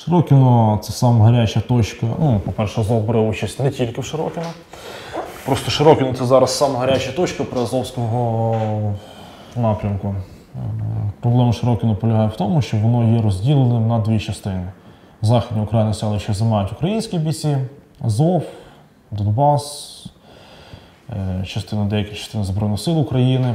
Широкино – це саме гаряча точка. Ну, по-перше, Азов бере участь не тільки в Широкино. Просто Широкино – це зараз саме гаряча точка Приазовського напрямку. Проблема Широкино полягає в тому, що воно є розділеним на дві частини. Західні Україні селища займають українські бійці, Азов, Донбас, деякі частини Збройних сил України.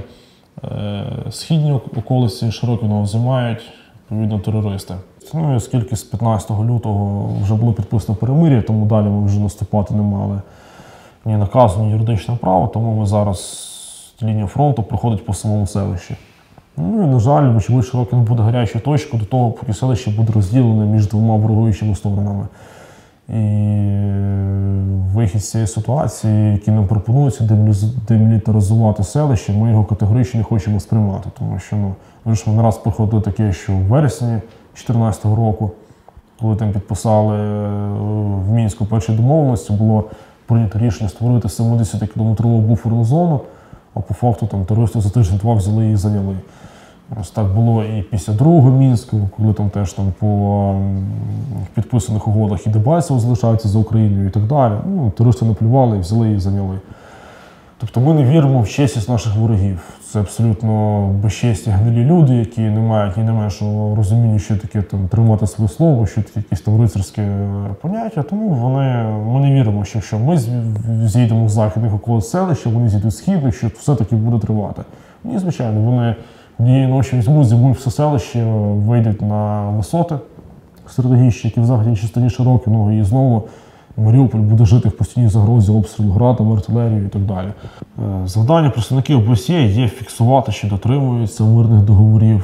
Східні околиці Широкиного займають, відповідно, терористи. Ну, і оскільки з 15 лютого вже було підписано перемир'я, тому далі ми вже наступати не мали ні наказу, ні юридичного права, тому ми зараз лінія фронту проходить по самому селищі. Ну і, на жаль, вочевидь, Широкино буде гарячою точкою до того, поки селище буде розділене між двома ворогуючими сторонами. І вихід з цієї ситуації, який нам пропонується, демілітаризувати селище, ми його категорично не хочемо сприймати. Тому що, ми не раз проходили таке, що в вересні 2014 року, коли там підписали в Мінську перші домовленості, було прийнято рішення створити 70-кілометрову буферну зону, а по факту там терористи за тиждень-два взяли і зайняли. Ось так було і після другого Мінську, коли там теж по підписаних угодах і Дебальцево залишаються за Україною і так далі. Терористи наплювали, взяли і зайняли. Тобто ми не віримо в чесність наших ворогів. Це абсолютно безчесні гнилі люди, які не мають ні найменшого розуміння, що таке тримати своє слово, що таке якісь рицарське поняття. Тому ми не віримо, що якщо ми зійдемо з західних околиць селища, вони зійдуть з східних, що все-таки буде тривати. Ні, звичайно, вони однієї ночі візьмуть, зімують все селище, вийдуть на висоти стратегічні, які в західній частині Широкиного, і знову Маріуполь буде жити в постійній загрозі обстрілу градом, артилерією і так далі. Завдання представників ОБСЄ є фіксувати, чи дотримуються мирних договорів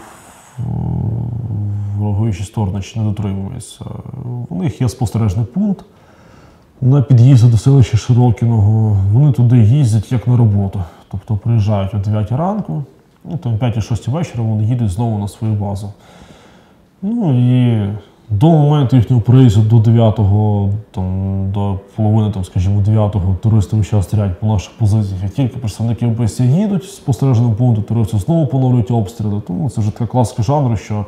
ворогуючі сторони, чи не дотримуються. У них є спостережний пункт на під'їзді до селища Широкиного. Вони туди їздять як на роботу. Тобто приїжджають о 9 ранку, о 5-6 вечора вони їдуть знову на свою базу. І до моменту їхнього приїзду до 9-го, до половини, скажімо, 9-го, туристи весь час стоять по наших позиціях. Як тільки представники ОБСЄ їдуть з спостережним пункту, туристи знову поновлюють обстріли. Тому це вже така класика жанру, що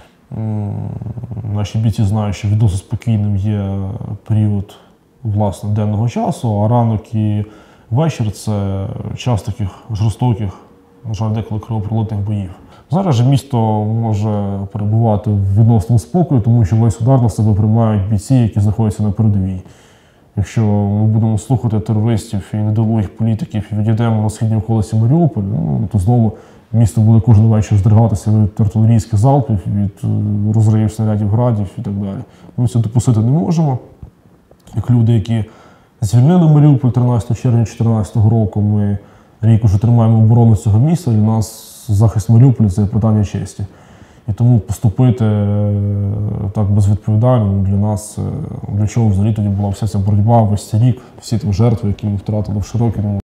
наші бійці знають, що відносно спокійним є період, власне, денного часу, а ранок і вечір – це час таких жорстоких, на жаль, деколи кровопролитних боїв. Зараз же місто може перебувати в відносному спокою, тому що весь удар на себе приймають бійці, які знаходяться на передовій. Якщо ми будемо слухати терористів і недолугих політиків і відійдемо на східні околиці Маріуполя, то знову місто буде кожен вечір здригатися від артилерійських залпів, від розривів снарядів, градів і так далі. Ми це допустити не можемо. Як люди, які звільнили Маріуполь 13 червня 2014 року, ми рік уже тримаємо оборону цього міста, і для нас захист Маріуполя – це питання честі. І тому поступити так безвідповідально для нас, для чого взагалі тоді була вся ця боротьба, весь цей рік, всі жертви, які ми втратили в Широкиному.